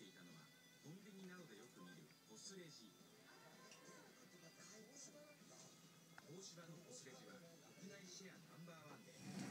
ていたのはコンビニなどでよく見るポスレジ。東芝のポスレジは国内シェアナンバーワンで